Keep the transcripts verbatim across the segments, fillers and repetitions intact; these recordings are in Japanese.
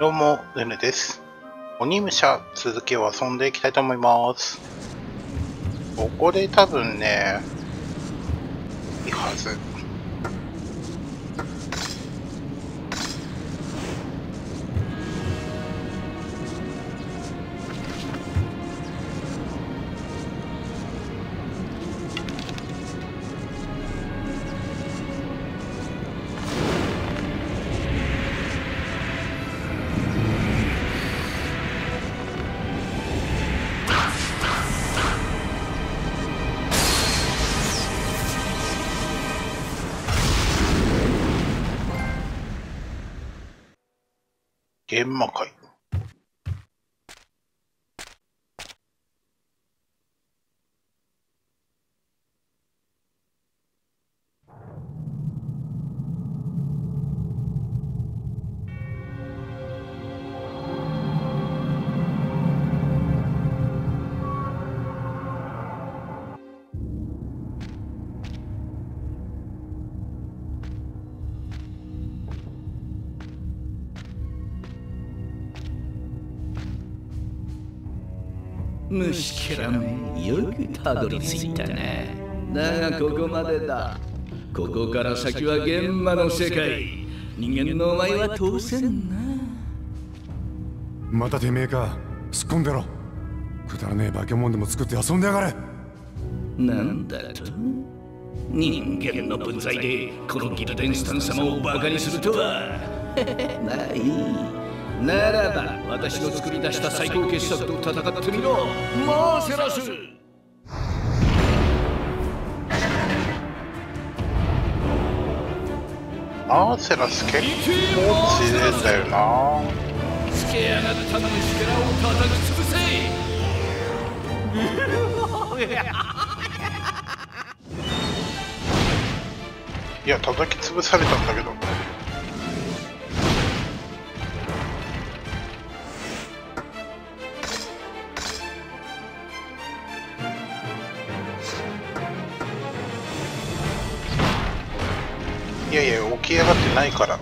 どうも、ルネです。鬼武者続きを遊んでいきたいと思います。ここで多分ね、いいはず。玄魔界。 虫けらめ、よくたどり着いたね。だがここまでだ。ここから先は現場の世界。人間のお前は通せんな。 またてめえか。突っ込んでろ。くだらねえ化け物でも作って遊んでやがれ。 なんだと？人間の分際でこのギルデンスタン様をバカにするとは。ない。ならば私の作り出した最高傑作と戦ってみろ。モーセラス。 マーセラス結構強いんだよな。 つけ上がった虫けらを叩き潰せ。 いや、叩き潰されたんだけど。いやいや、起き上がってないから。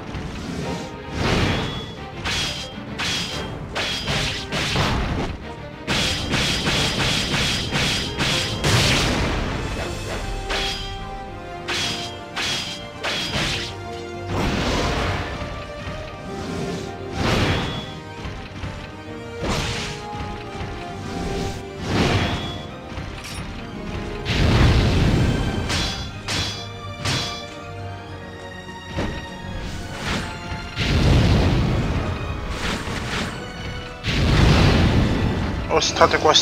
よし、立て壊した。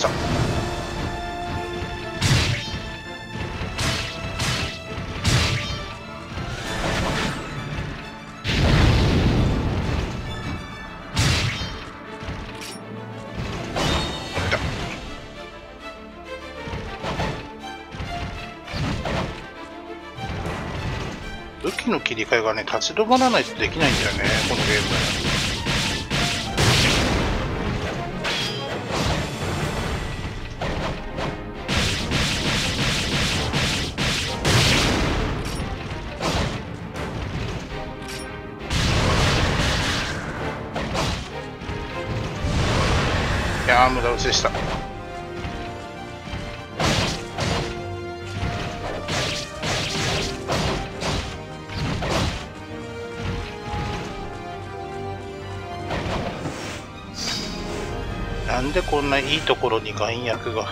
武器の切り替えがね、立ち止まらないとできないんだよね、このゲーム。いやー、無駄打ちでした。なんでこんないいところに眼薬が。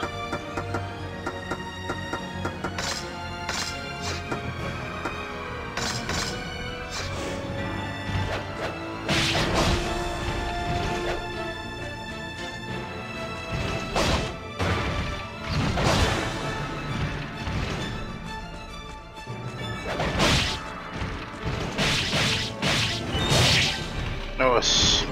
よし。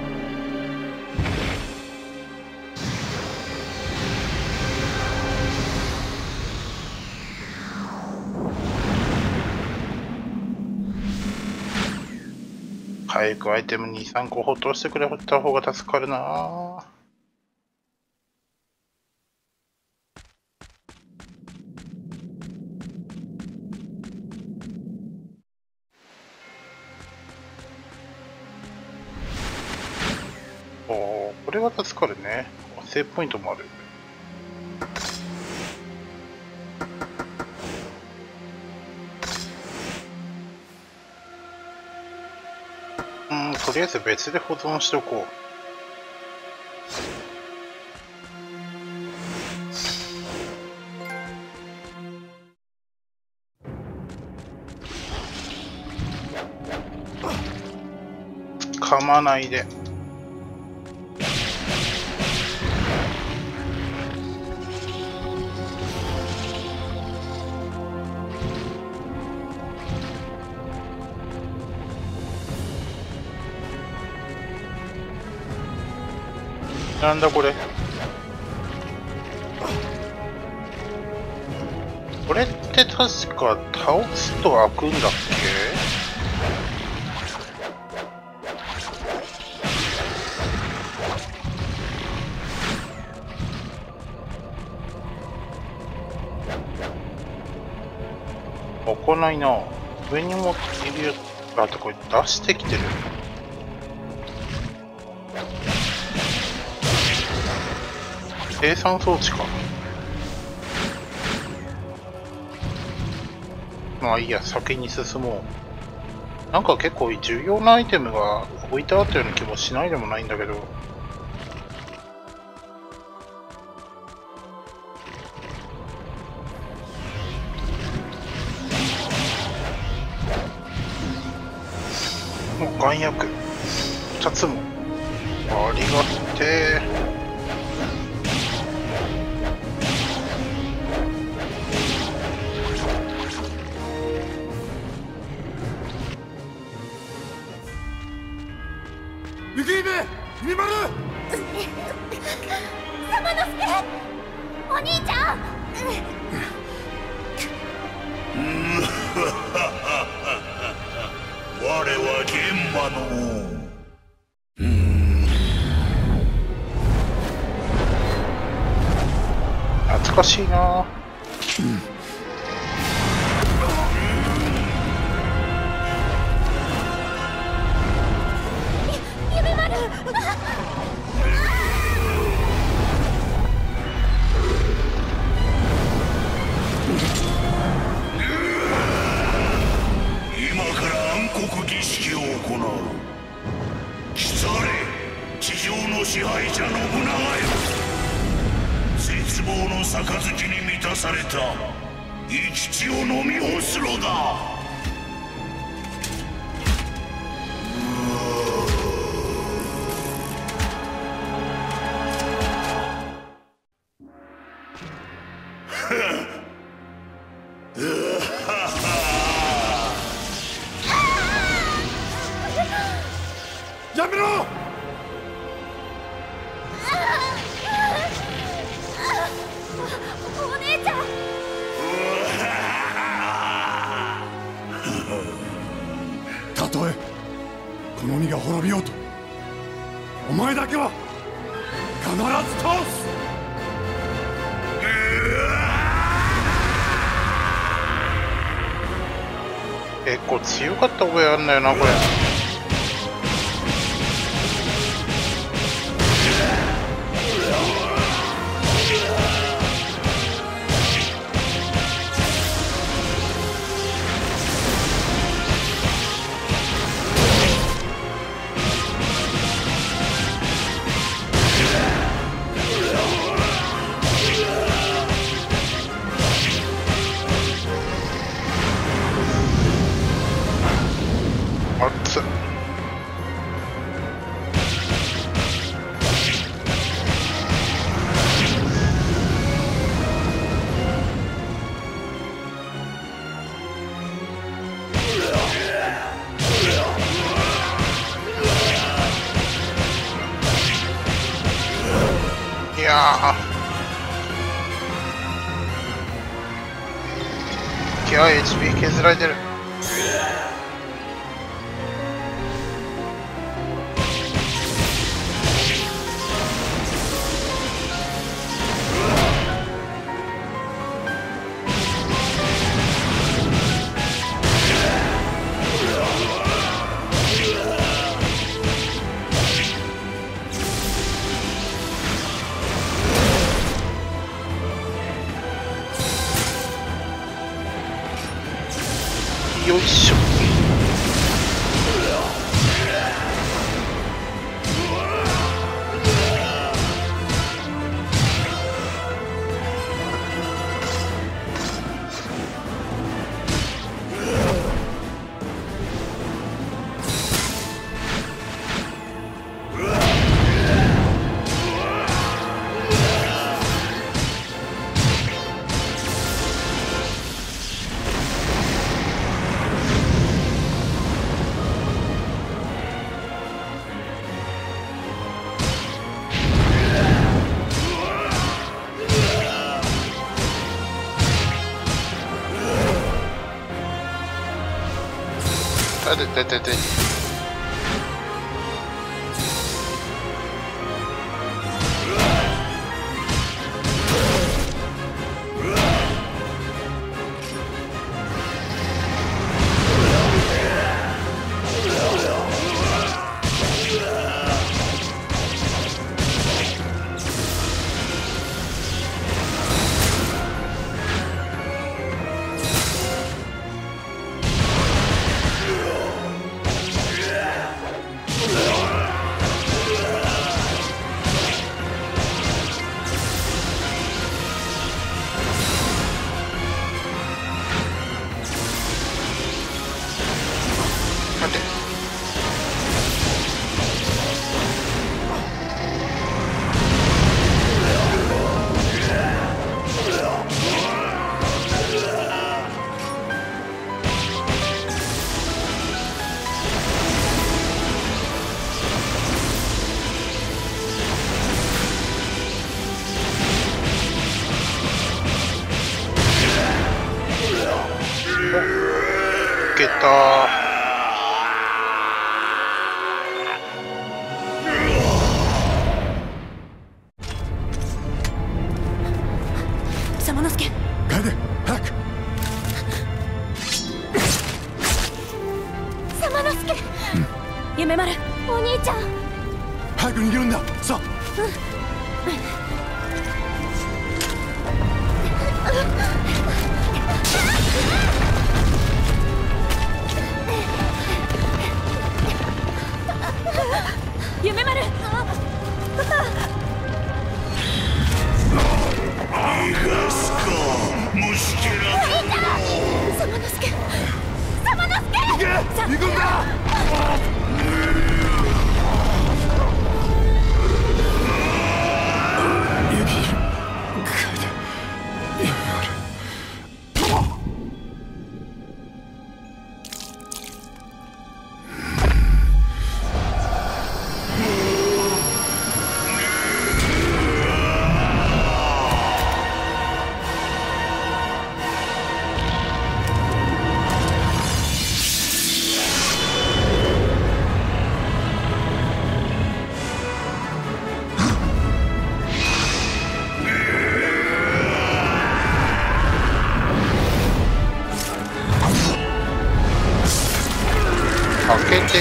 回復アイテムに、さんこほっとしてくれた方が助かるな。 おお、これは助かるね。セーブポイントもある。うん、とりあえず別で保存しておこう。噛まないで。なんだこれ。これって確か倒すと開くんだっけ？開かないな。上にもいるやつ。あとこれ出してきてる。生産装置か。まあいいや、先に進もう。なんか結構重要なアイテムが置いてあったような気もしないでもないんだけど。もう丸薬ふたつもありがてえ。 雪姫、姫丸。 玉之助、お兄ちゃん。 我は現場の懐かしいな。 夢丸。 今から暗黒儀式を行う。来たれ、地上の支配者信長よ。絶望の杯に満たされた生き血を飲み干すのだ。 やめろ。 お姉ちゃん。 たとえこの鬼が滅びようと、お前だけは必ず倒す。 結構強かった覚えあんだよなこれ。熱っ。いやー、いや エイチピー 削られてる。 あででででいけた。 左之助、 楓、早く。 左之助、夢丸、お兄ちゃん、 早く逃げるんだ。さあ。 夢丸、 逃がすか、虫けらども。 左之助、左之助、 行け、行くんだ。 開けて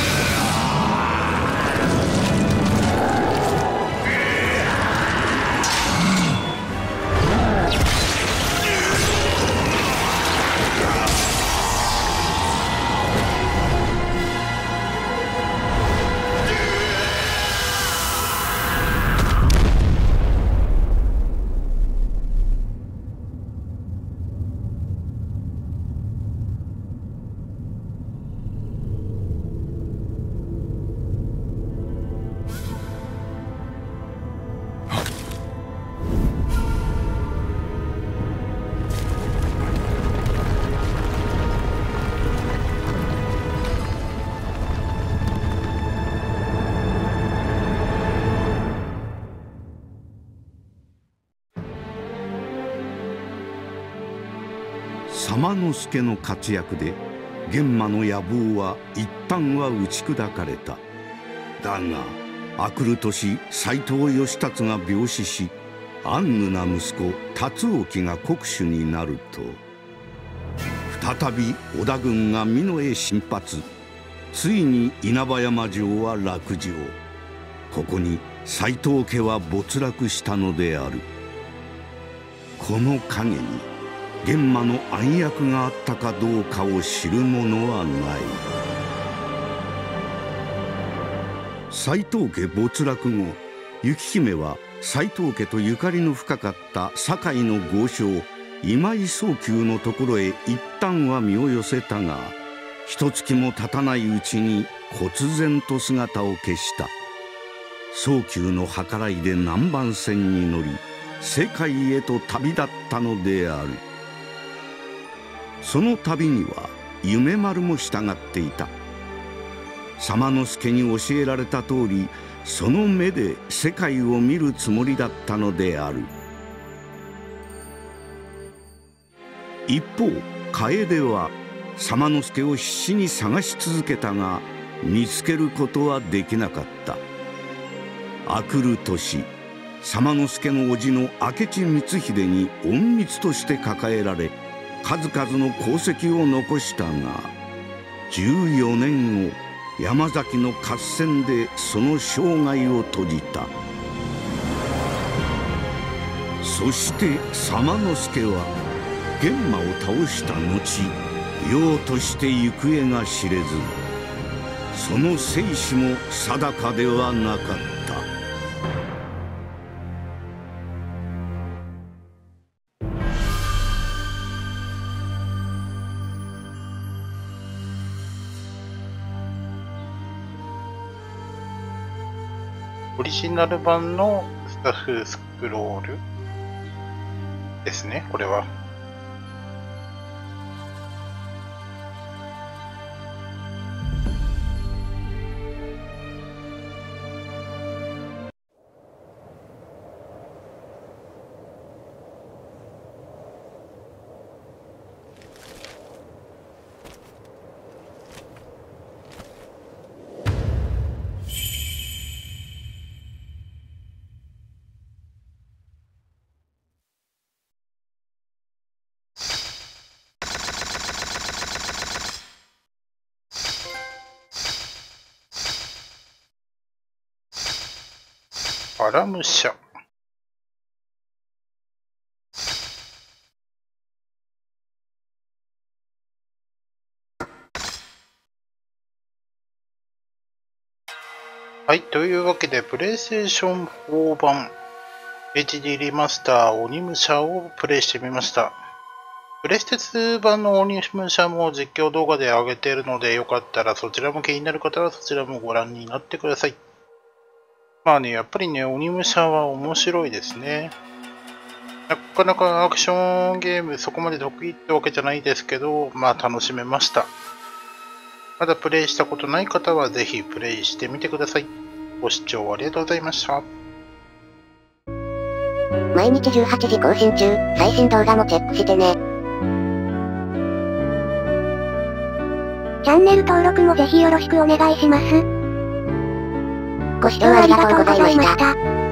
左之助の活躍で玄馬の野望は一旦は打ち砕かれた。だが明くる年斎藤義達が病死し、安愚な息子辰興が国主になると、再び織田軍が美濃へ進発。ついに稲葉山城は落城。ここに斎藤家は没落したのである。この陰に玄馬の暗躍があったかどうかを知る者はない。斎藤家没落後、幸姫は斎藤家とゆかりの深かった堺の豪商今井宗久のところへ一旦は身を寄せたが、一月も経たないうちに忽然と姿を消した。宗久の計らいで南蛮船に乗り世界へと旅立ったのである。その旅には夢丸も従っていた。左之助に教えられた通り、その目で世界を見るつもりだったのである。一方、楓は左馬之助を必死に探し続けたが見つけることはできなかった。明くる年、左馬之助の叔父の明智光秀に隠密として抱えられ数々の功績を残したが、じゅうよねんご山崎の合戦でその生涯を閉じた。そして左馬之助は玄馬を倒した後、養として行方が知れず、その生死も定かではなかった。 オリジナル版のスタッフスクロールですね、これは。バラムシャ。はい、というわけで、プレイステーションフォー版 エイチディー リマスター鬼武者をプレイしてみました。プレステツー版の鬼武者も実況動画で上げているので、よかったらそちらも気になる方はそちらもご覧になってください。まあね、やっぱりね、鬼武者は面白いですね。なかなかアクションゲームそこまで得意ってわけじゃないですけど、まあ楽しめました。まだプレイしたことない方はぜひプレイしてみてください。ご視聴ありがとうございました。 毎日じゅうはちじ更新中、最新動画もチェックしてね。チャンネル登録もぜひよろしくお願いします。ご視聴ありがとうございました。